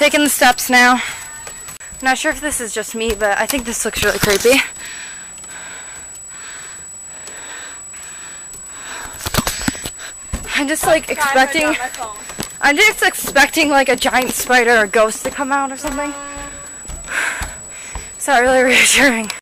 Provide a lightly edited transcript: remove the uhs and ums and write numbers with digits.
Taking the steps now. I'm not sure if this is just me, but I think this looks really creepy. I'm just like expecting, like a giant spider or ghost to come out or something. It's not really reassuring.